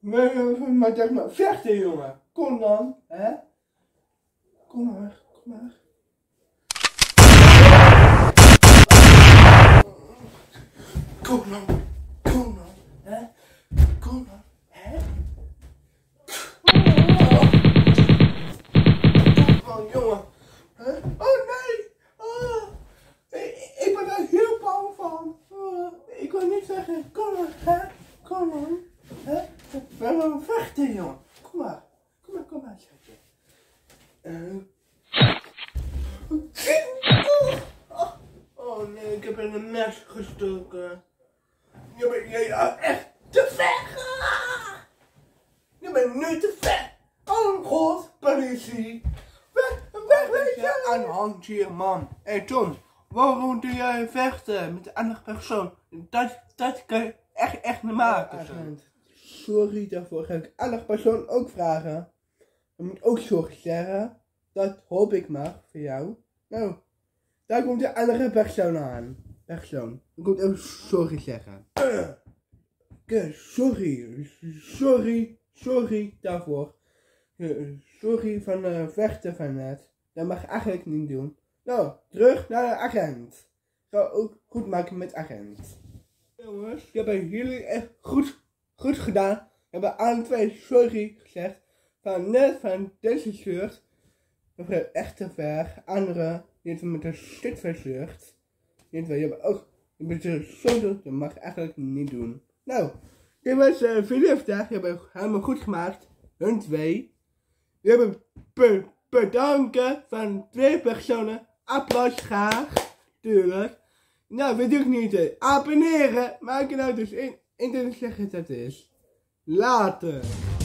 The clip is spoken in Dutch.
Maar zeg maar, vechten jongen. Kom dan, hè? Kom maar, kom maar. Kom dan, hè? Kom dan, hè? Kom dan, jongen. Hè? Oh nee! Oh, ik ben er heel bang van. Ik wil niet zeggen, kom maar, hè? Kom dan, hè? We gaan vechten, jongen. Kom maar, schatje. Oh nee, ik heb in een mes gestoken. Je bent echt te ver. Je bent nu te ver. Oh god, politie. Weg, aan de hand hier, man. Hé Tom, waarom doe jij vechten met een andere persoon? Dat kan je echt niet maken. Sorry, daarvoor ga ik andere persoon ook vragen. Je moet ook sorry zeggen. Dat hoop ik maar voor jou. Nou, daar komt de andere persoon aan. Ik moet even sorry zeggen. Sorry daarvoor. Sorry van vechten van net. Dat mag ik eigenlijk niet doen. Nou, terug naar de agent. Ik ga ook goed maken met agent. Jongens, je hebben jullie echt goed gedaan. We hebben aan twee sorry gezegd. Van net van deze shirt. Dat gaat echt te ver. Andere, die met een shit van shirt. Je hebt ook een beetje zonde. Dat mag ik eigenlijk niet doen. Nou, dit was video vandaag. Je hebt het helemaal goed gemaakt. Hun twee. We hebben bedanken van 2 personen. Applaus graag. Tuurlijk. Nou, weet ik niet. Abonneren. Maak je nou dus in. Internet zeggen dat het is. Later.